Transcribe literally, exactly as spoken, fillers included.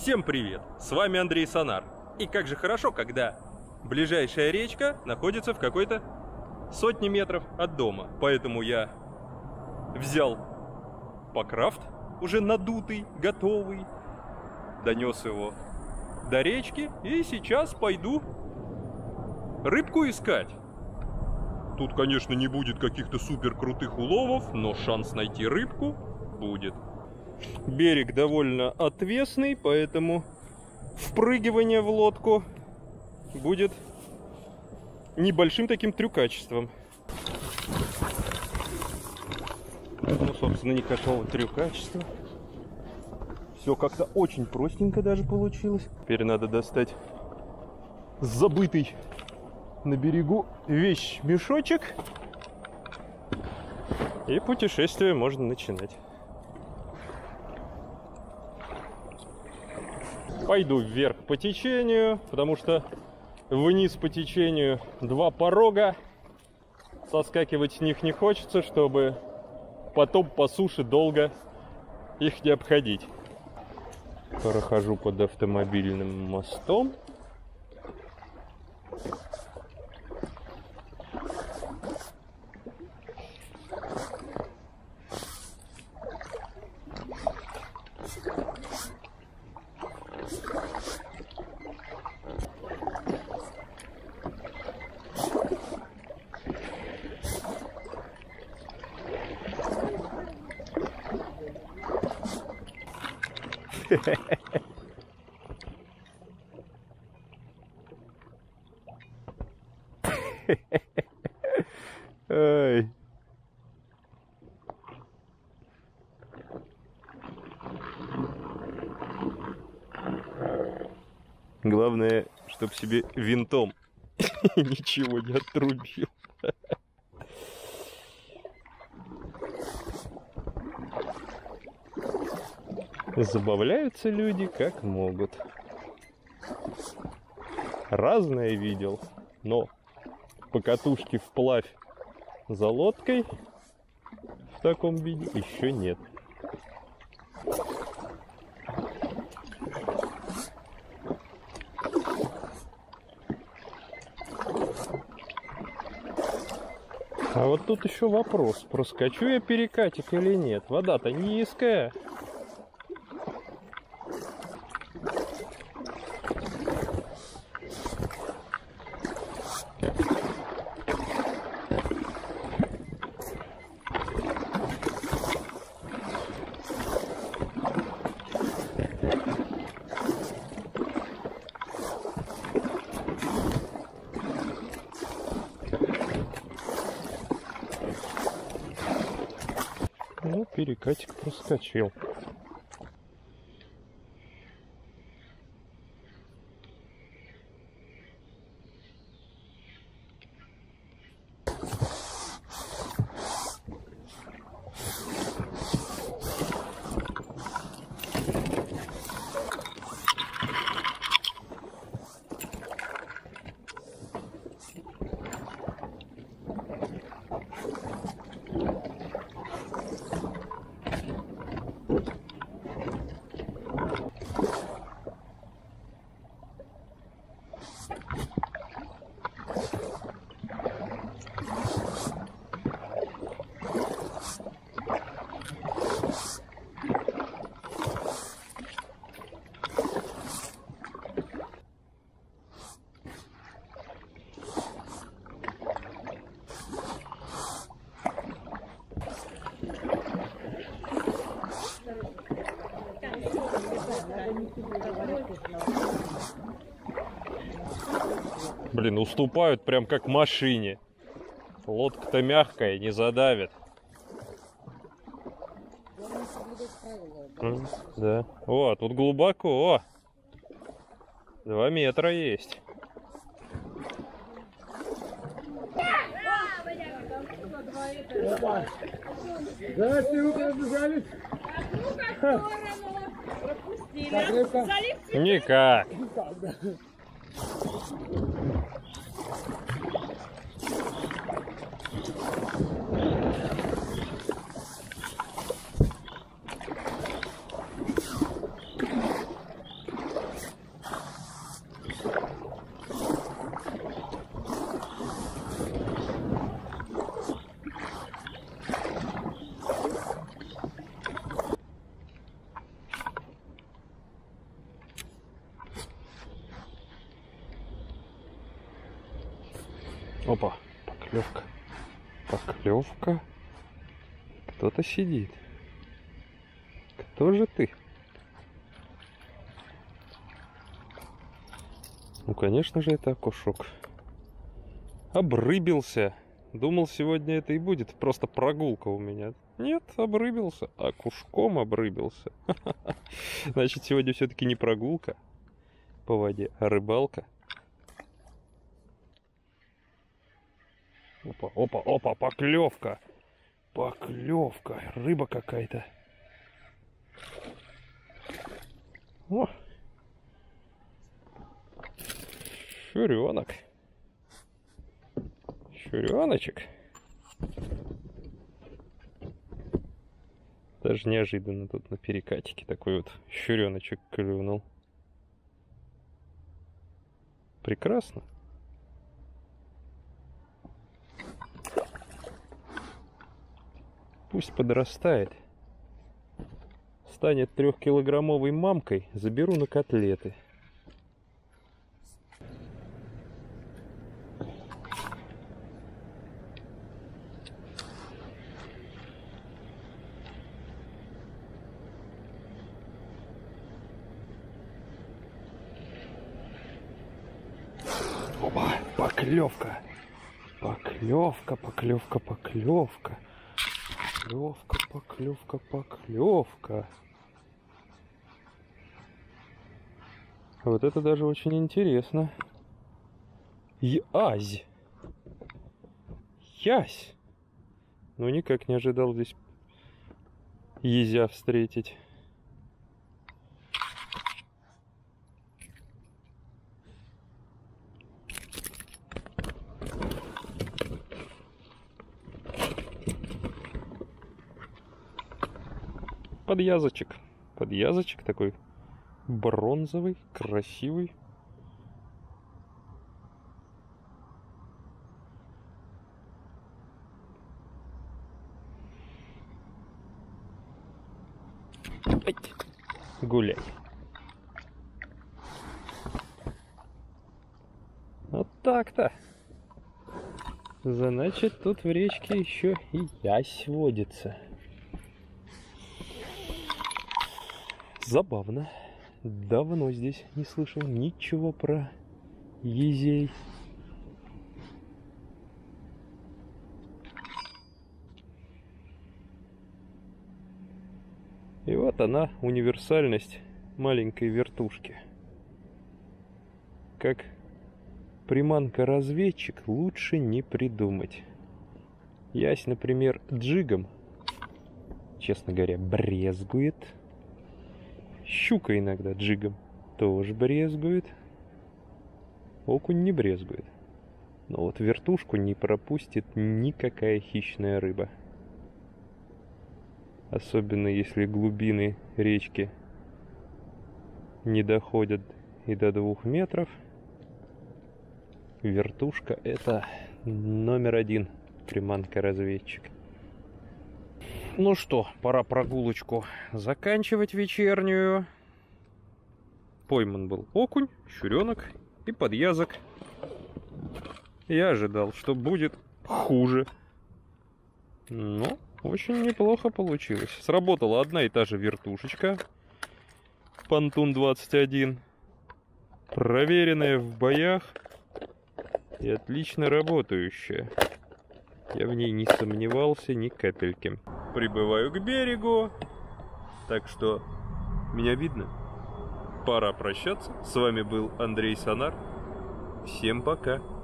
Всем привет! С вами Андрей Сонар. И как же хорошо, когда ближайшая речка находится в какой-то сотне метров от дома. Поэтому я взял Покрафт, уже надутый, готовый, донес его до речки и сейчас пойду рыбку искать. Тут, конечно, не будет каких-то супер крутых уловов, но шанс найти рыбку будет. Берег довольно отвесный, поэтому впрыгивание в лодку будет небольшим таким трюкачеством. Ну, собственно, никакого трюкачества. Все как-то очень простенько даже получилось. Теперь надо достать забытый на берегу вещь-мешочек. И путешествие можно начинать. Пойду вверх по течению, потому что вниз по течению два порога. Соскакивать с них не хочется, чтобы потом по суше долго их не обходить. Прохожу под автомобильным мостом. Ой. Главное, чтоб себе винтом ничего не отрубил. Забавляются люди как могут. Разное видел, но покатушки вплавь за лодкой в таком виде еще нет. А вот тут еще вопрос, проскочу я перекатик или нет. Вода-то низкая. Ну, перекатик проскочил. Блин, уступают прям как машине. Лодка-то мягкая, не задавит. Mm, да. О, тут глубоко. О, два метра есть. Здравствуйте, вы пробежали? Никак. Опа, поклевка. Поклевка. Кто-то сидит. Кто же ты? Ну, конечно же, это окушок. Обрыбился. Думал, сегодня это и будет просто прогулка у меня. Нет, обрыбился. Окушком обрыбился. Значит, сегодня все-таки не прогулка по воде, а рыбалка. Опа, опа, опа, поклевка. Поклевка. Рыба какая-то. О! Щуренок. Щуреночек. Даже неожиданно тут на перекатике такой вот щуреночек клюнул. Прекрасно. Пусть подрастает. Станет трехкилограммовой мамкой, заберу на котлеты. Опа, поклевка. Поклевка, поклевка, поклевка. Поклевка, поклевка, поклевка. Вот это даже очень интересно. Язь. Ясь. Ну, никак не ожидал здесь язя встретить. Подъязочек. Подъязочек такой бронзовый, красивый. Ай, гуляй. Вот так-то. Значит, тут в речке еще и ясь водится. Забавно. Давно здесь не слышал ничего про езей. И вот она, универсальность маленькой вертушки. Как приманка-разведчик лучше не придумать. Ясь, например, джигом, честно говоря, брезгует. Щука иногда джигом тоже брезгует. Окунь не брезгует. Но вот вертушку не пропустит никакая хищная рыба. Особенно если глубины речки не доходят и до двух метров. Вертушка — это номер один приманка-разведчик. Ну что, пора прогулочку заканчивать вечернюю. Пойман был окунь, щуренок и подъязок. Я ожидал, что будет хуже. Но очень неплохо получилось. Сработала одна и та же вертушечка. Понтун двадцать один. Проверенная в боях и отлично работающая. Я в ней не сомневался ни капельки. Прибываю к берегу. Так что меня видно. Пора прощаться. С вами был Андрей Сонар. Всем пока.